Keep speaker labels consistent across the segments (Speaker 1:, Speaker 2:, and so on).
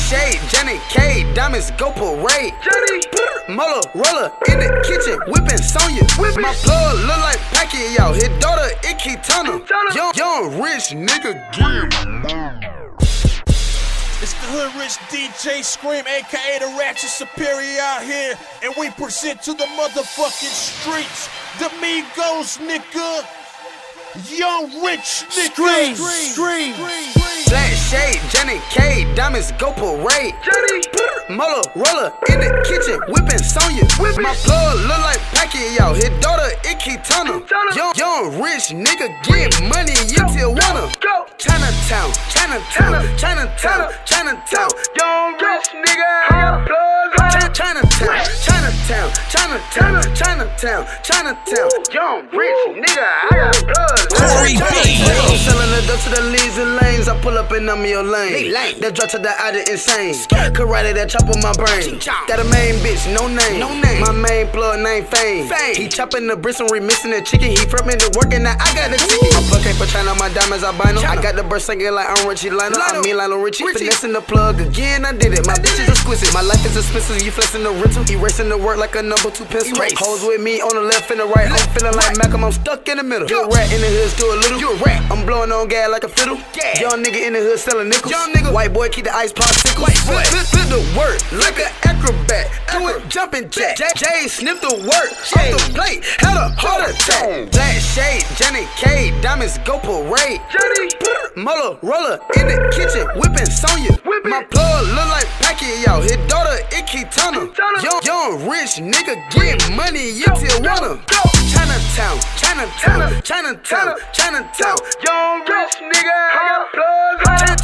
Speaker 1: Shade, Janet K, diamonds go parade. Mola roller in the kitchen, whipping Sonya. My plug look like Pacquiao, his daughter Icky Turner. Young rich nigga game.
Speaker 2: It's the Hood Rich DJ Scream, aka the Ratchet Superior out here, and we present to the motherfucking streets the Migos, nigga. Young rich nigga. Scream.
Speaker 1: Black shade, Janet K, diamonds go parade. Mola roller in the kitchen, whipping Sonya. My plug look like Pacquiao, his daughter Icky Turner. Young rich nigga get money in Tijuana. Chinatown. Young rich nigga, I got plugs. Chinatown. Young rich nigga, I got plugs.
Speaker 3: Corey B.
Speaker 1: I'm selling the dope to the leads and lanes. I pull up and I'm in your lane. That drop to the out of insane. Karate that chop on my brain. Got a main bitch, no name. My main plug name Fame. He chopping the bristle, remixing the chicken. He from me to work and now I got the ticket. My plug came for China, my diamonds albino. I got the burst singing like I'm Richie Lionel. I mean Lionel Richie. Finessing the plug again, I did it. My bitch is exquisite. My life is expensive. You flexing the rental. Erasing the work like a number 2 pencil. Hoes with me on the left and the right. I'm feeling like Malcolm, I'm stuck in the middle. You a rat in the hood, still a little. You a rat. I'm blowing on gas like a fiddle. Young nigga in the hood selling nickels. White boy keep the ice popsicle. Flip the work like an acrobat. Do it jumping jack. Jay sniff the work off the plate. Had a heart attack. Black shade, Janet K, diamonds go parade. Mola roller in the kitchen, whipping Sonya. My plug look like Pacquiao, his daughter Icky Turner. Young rich nigga get money in Tijuana. Chinatown. Young rich nigga, I got plugs.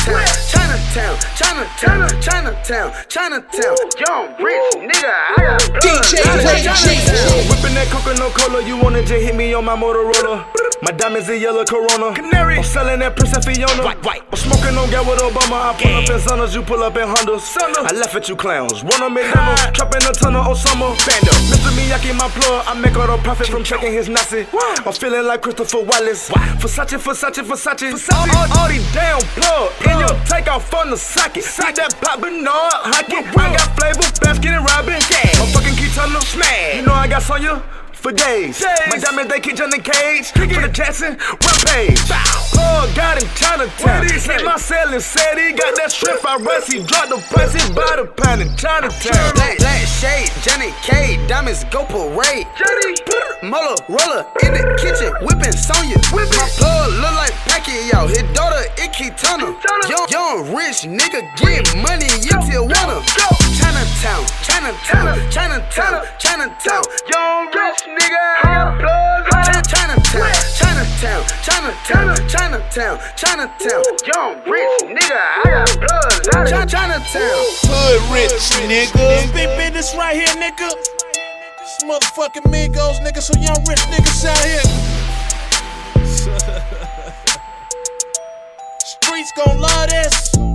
Speaker 1: Chinatown. Young rich nigga, I got plugs.
Speaker 3: DJ
Speaker 4: Whipping that coca, no cola. You wanna just hit me on my Motorola? My diamonds in yellow Corona. Canary. I'm selling that Princess Fiona. White. I'm smoking on gas with Obama. I pull up in Zondas, you pull up in Hondas. I left at you clowns. Run on McDonald's, trapping a ton of Osama. Bando. Mr. Miyagi, my plug. I make all the profit from checking his Nazi. I'm feeling like Christopher Wallace. Versace. All these damn plug. In your take off from the socket. See that Pop Bernard hockey. I got flavor, basket and Robin. I'm fucking keep telling them smash. You know I got Sonya for days. My diamonds, they keep in the cage. For the Jackson, rampage. Plug got in Chinatown. Hit my cell and said he got that strip. I rest, he dropped the price, he bought a pound in Chinatown.
Speaker 1: Black shade, Janet K, diamonds go parade. Mola roller in the kitchen, whipping Sonya. My plug look like Pacquiao, his daughter Icky Turner. Young rich nigga get money in Tijuana. Chinatown. Young rich nigga, I got plugs. Chinatown. Young rich nigga, I got plugs. Chinatown.
Speaker 2: Hood Rich nigga. Big business right here, nigga. This motherfucking Migos, nigga. So young rich niggas out here. Streets gon' love this.